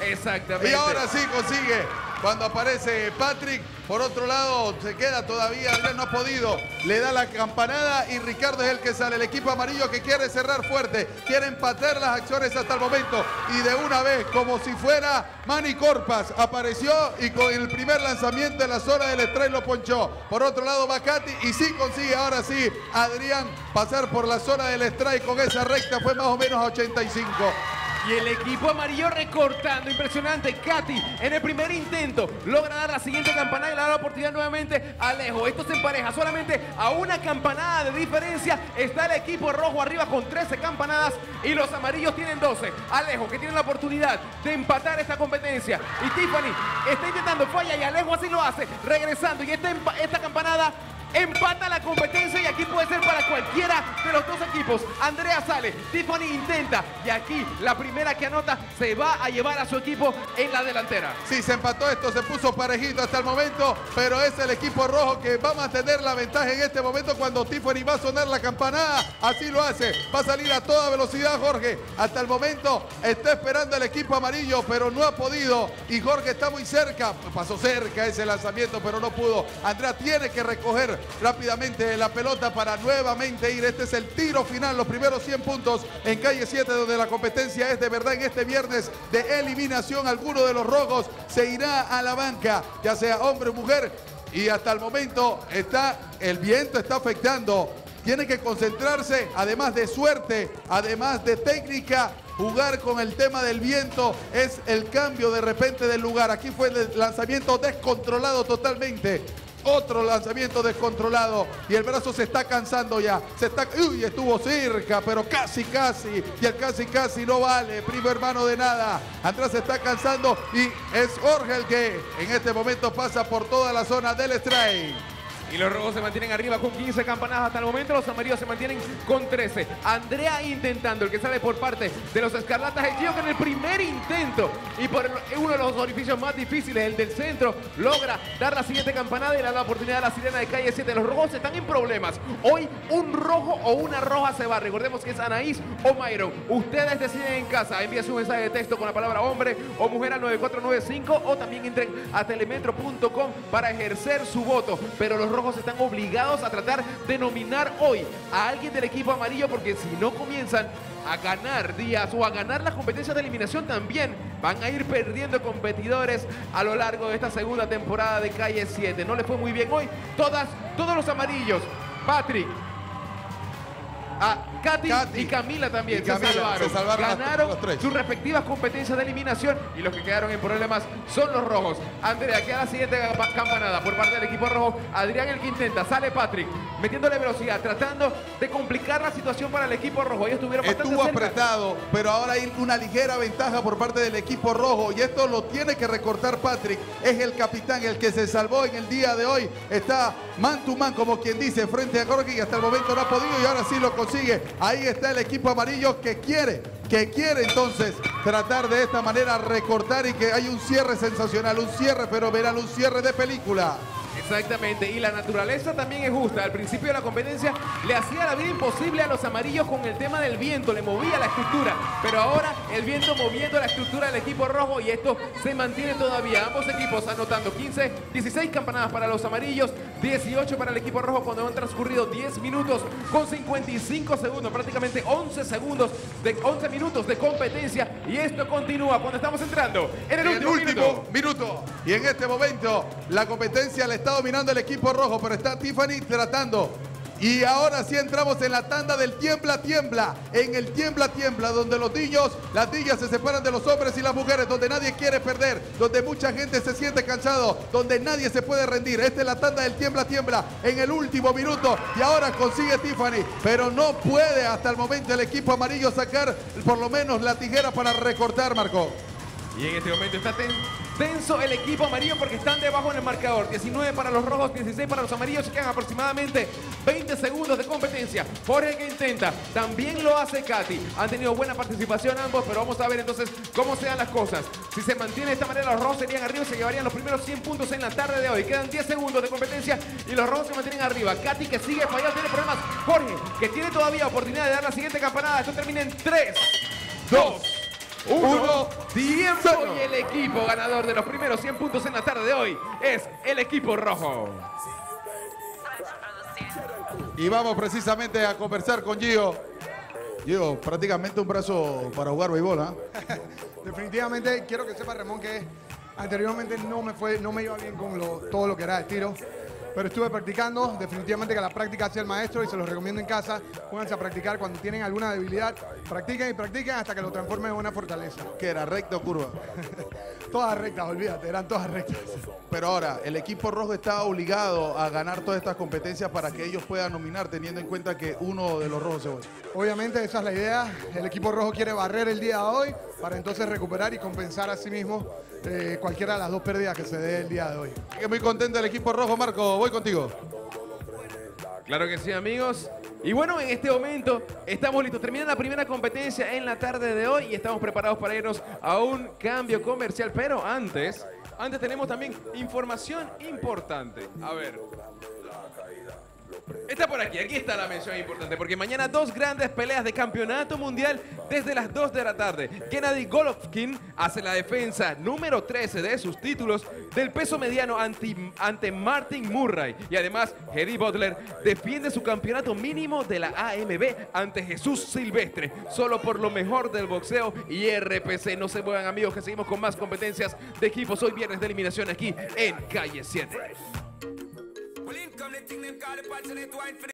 Exactamente. Y ahora sí consigue. Cuando aparece Patrick, por otro lado se queda todavía, Adrián no ha podido, le da la campanada y Ricardo es el que sale. El equipo amarillo que quiere cerrar fuerte, quiere empatar las acciones hasta el momento y de una vez, como si fuera Manny Corpas, apareció y con el primer lanzamiento en la zona del strike lo ponchó. Por otro lado va Katy y sí consigue ahora sí Adrián pasar por la zona del strike con esa recta, fue más o menos a 85. Y el equipo amarillo recortando, impresionante. Katy en el primer intento logra dar la siguiente campanada y le da la oportunidad nuevamente a Alejo. Esto se empareja solamente a una campanada de diferencia. Está el equipo rojo arriba con 13 campanadas y los amarillos tienen 12. Alejo que tiene la oportunidad de empatar esta competencia. Y Tiffany está intentando, falla y Alejo así lo hace. Regresando y esta campanada empata la competencia y aquí puede ser para cualquiera de los dos equipos. Andrea sale, Tiffany intenta y aquí la primera que anota se va a llevar a su equipo en la delantera. Sí, se empató esto, se puso parejito hasta el momento, pero es el equipo rojo que va a mantener la ventaja en este momento cuando Tiffany va a sonar la campanada. Así lo hace, va a salir a toda velocidad Jorge. Hasta el momento está esperando el equipo amarillo, pero no ha podido y Jorge está muy cerca. Pasó cerca ese lanzamiento, pero no pudo. Andrea tiene que recoger rápidamente la pelota para nuevamente ir. Este es el tiro final, los primeros 100 puntos en calle 7, donde la competencia es de verdad en este viernes de eliminación. Alguno de los rojos se irá a la banca, ya sea hombre o mujer, y hasta el momento el viento está afectando. Tiene que concentrarse, además de suerte, además de técnica. Jugar con el tema del viento es el cambio de repente del lugar. Aquí fue el lanzamiento descontrolado totalmente. Otro lanzamiento descontrolado y el brazo se está cansando ya. Uy, estuvo cerca, pero casi. Y el casi no vale, primo hermano de nada. Andrés se está cansando y es Jorge el que en este momento pasa por toda la zona del strike. Y los rojos se mantienen arriba con 15 campanadas hasta el momento. Los amarillos se mantienen con 13. Andrea intentando, el que sale por parte de los escarlatas. El tío que en el primer intento y por uno de los orificios más difíciles, el del centro, logra dar la siguiente campanada y le da la oportunidad a la sirena de calle 7. Los rojos están en problemas. Hoy un rojo o una roja se va. Recordemos que es Anaís o Myron. Ustedes deciden en casa. Envíen su mensaje de texto con la palabra hombre o mujer al 9495 o también entren a telemetro.com para ejercer su voto. Pero los rojos están obligados a tratar de nominar hoy a alguien del equipo amarillo, porque si no comienzan a ganar días o a ganar las competencias de eliminación, también van a ir perdiendo competidores a lo largo de esta segunda temporada de calle 7. No le fue muy bien hoy. Todos los amarillos, Patrick, Katy y Camila también se salvaron. Ganaron sus respectivas competencias de eliminación y los que quedaron en problemas son los rojos. Andrea, queda la siguiente campanada por parte del equipo rojo. Adrián el que intenta, sale Patrick, metiéndole velocidad, tratando de complicar la situación para el equipo rojo. Ellos estuvieron bastante cerca. Apretado, pero ahora hay una ligera ventaja por parte del equipo rojo y esto lo tiene que recortar Patrick. Es el capitán, el que se salvó en el día de hoy. Está man to man, como quien dice, frente a Jorge y hasta el momento no ha podido y ahora sí lo consigue. Ahí está el equipo amarillo que quiere entonces tratar de esta manera recortar y que hay un cierre sensacional, un cierre fenomenal, un cierre de película. Exactamente, y la naturaleza también es justa. Al principio de la competencia le hacía la vida imposible a los amarillos con el tema del viento, le movía la estructura, pero ahora el viento moviendo la estructura del equipo rojo y esto se mantiene todavía. Ambos equipos anotando 16 campanadas para los amarillos, 18 para el equipo rojo cuando han transcurrido 10 minutos con 55 segundos, prácticamente 11 minutos de competencia y esto continúa cuando estamos entrando en el último minuto. Y en este momento la competencia le está dominando el equipo rojo, pero está Tiffany tratando. Y ahora sí entramos en la tanda del tiembla, en el tiembla, donde los niños, las niñas se separan de los hombres y las mujeres, donde nadie quiere perder, donde mucha gente se siente cansado, donde nadie se puede rendir. Esta es la tanda del tiembla en el último minuto y ahora consigue Tiffany, pero no puede hasta el momento el equipo amarillo sacar por lo menos la tijera para recortar, Marco. Y en este momento está tenso el equipo amarillo porque están debajo en el marcador. 19 para los rojos, 16 para los amarillos y quedan aproximadamente 20 segundos de competencia. Jorge que intenta, también lo hace Katy. Han tenido buena participación ambos, pero vamos a ver entonces cómo se dan las cosas. Si se mantiene de esta manera, los rojos serían arriba y se llevarían los primeros 100 puntos en la tarde de hoy. Quedan 10 segundos de competencia y los rojos se mantienen arriba. Katy que sigue fallando, tiene problemas. Jorge que tiene todavía oportunidad de dar la siguiente campanada. Esto termina en 3, 2, 1. Tiempo. Cero. Y el equipo ganador de los primeros 100 puntos en la tarde de hoy es el equipo rojo. Y vamos precisamente a conversar con Gio. Gio, prácticamente un brazo para jugar béisbol, ¿ah? Definitivamente quiero que sepa, Ramón, que anteriormente no me iba bien con todo lo que era el tiro, pero estuve practicando. Definitivamente que la práctica hace el maestro y se los recomiendo en casa. Pónganse a practicar cuando tienen alguna debilidad. Practiquen y practiquen hasta que lo transformen en una fortaleza. Que era recta o curva. Todas rectas, olvídate, eran todas rectas. Pero ahora, el equipo rojo está obligado a ganar todas estas competencias para que ellos puedan nominar, teniendo en cuenta que uno de los rojos se va. Obviamente esa es la idea. El equipo rojo quiere barrer el día de hoy para entonces recuperar y compensar a sí mismo cualquiera de las dos pérdidas que se dé el día de hoy. Que muy contento el equipo rojo, Marco. Voy contigo. Claro que sí, amigos. Y bueno, en este momento estamos listos. Termina la primera competencia en la tarde de hoy y estamos preparados para irnos a un cambio comercial. Pero antes tenemos también información importante. A ver. Está por aquí está la mención importante, porque mañana 2 grandes peleas de campeonato mundial desde las 2 de la tarde. Gennady Golovkin hace la defensa número 13 de sus títulos del peso mediano ante Martin Murray. Y además, Eddie Butler defiende su campeonato mínimo de la AMB ante Jesús Silvestre, solo por lo mejor del boxeo y RPC. No se muevan, amigos, que seguimos con más competencias de equipos. Hoy viernes de eliminación aquí en Calle 7.